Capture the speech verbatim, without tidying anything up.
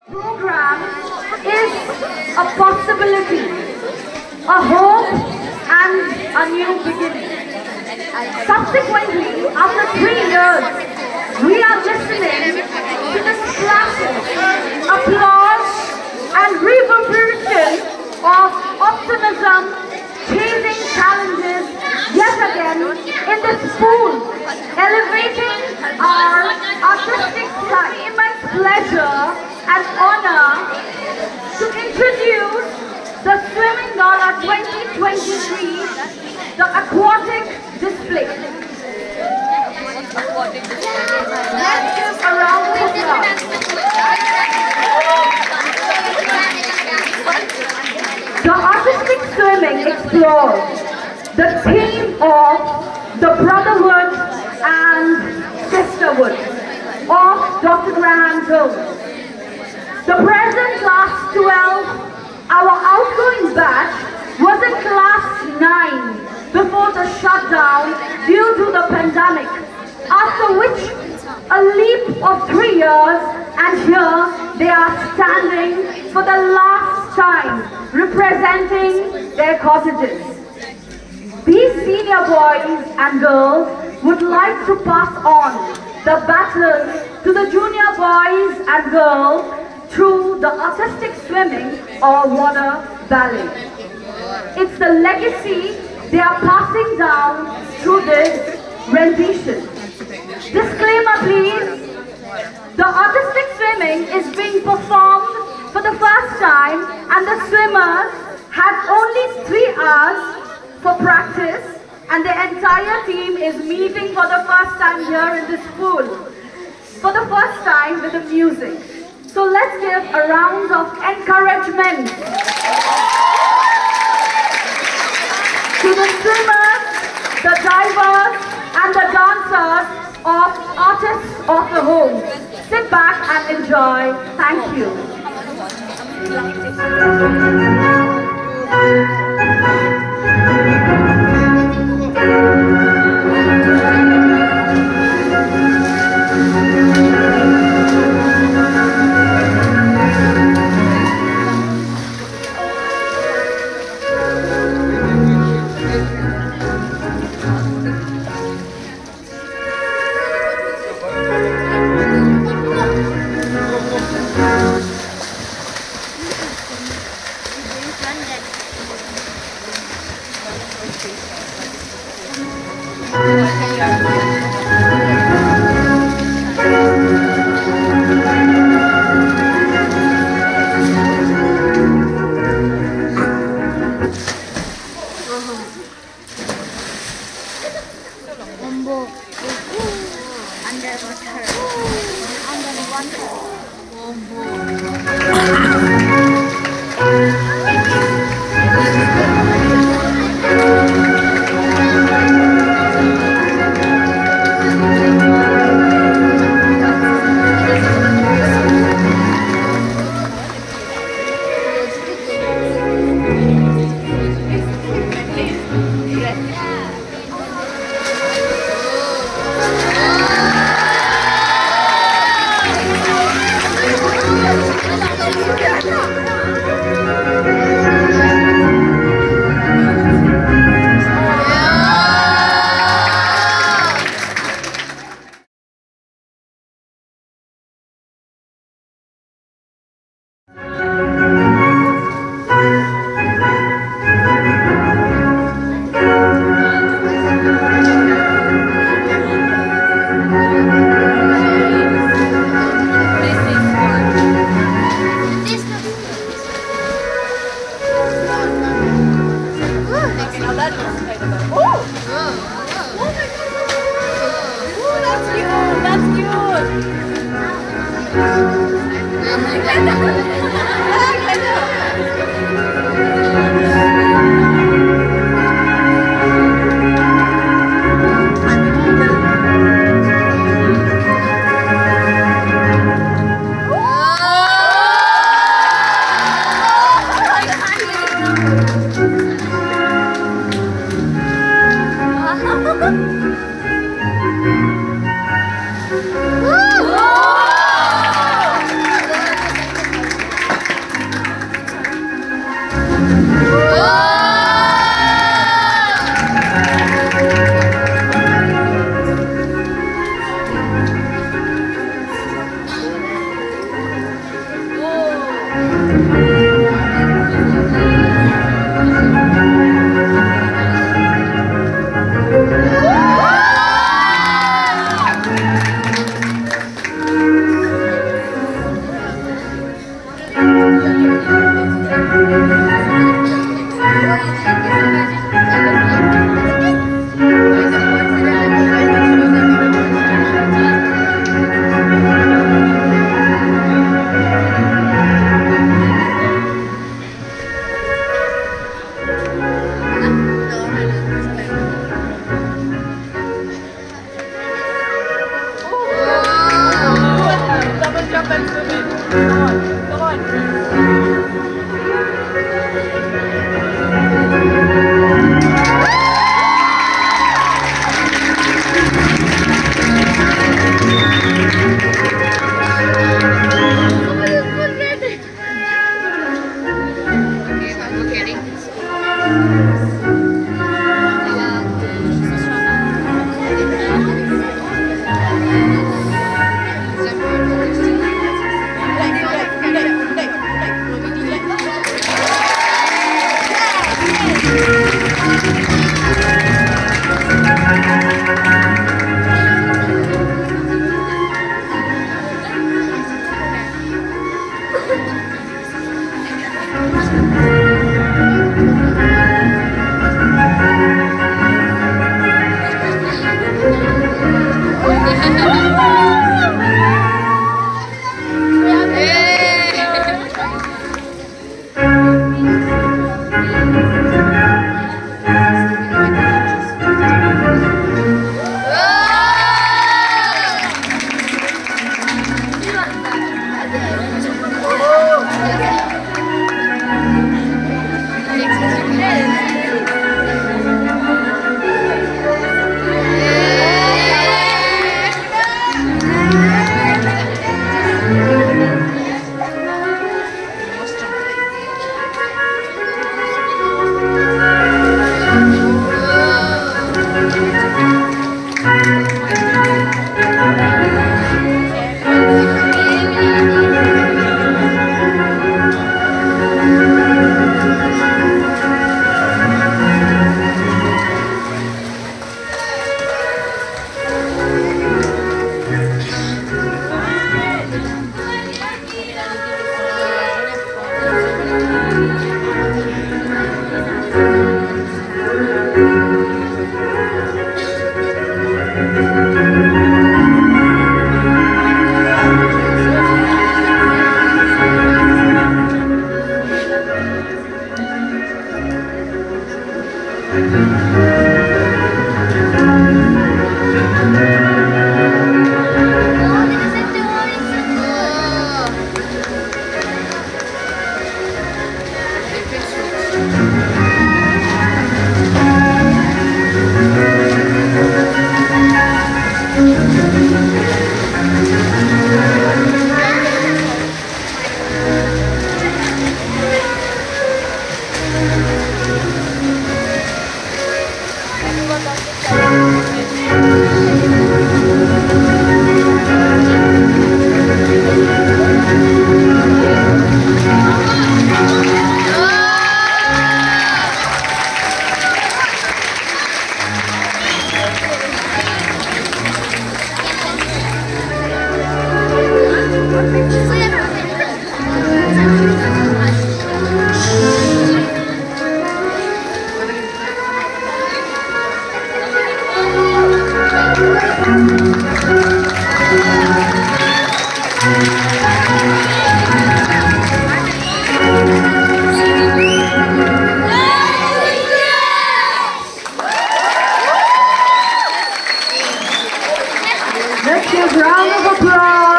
Program is a possibility, a hope, and a new beginning. Subsequently, after three years, we are listening to the splashes, applause, and reverberation of optimism, chasing challenges yet again in this pool, elevating our artistic side. Immense pleasure and honor to introduce the Swimming Gala twenty twenty-three, the aquatic display. Let's give a round of applause. The artistic swimming explores the theme of the Brotherhood and Sisterhood of Doctor The present class twelve, our outgoing batch, was in class nine before the shutdown due to the pandemic, after which a leap of three years, and here they are standing for the last time representing their cottages. These senior boys and girls would like to pass on the baton to the junior boys and girls through the artistic swimming or water ballet. It's the legacy they are passing down through this rendition. Disclaimer please, the artistic swimming is being performed for the first time and the swimmers had only three hours for practice and the entire team is meeting for the first time here in this pool. For the first time with the music. So let's give a round of encouragement to the swimmers, the divers, and the dancers of Artists of the Home. Sit back and enjoy. Thank you. Let's give a round of applause.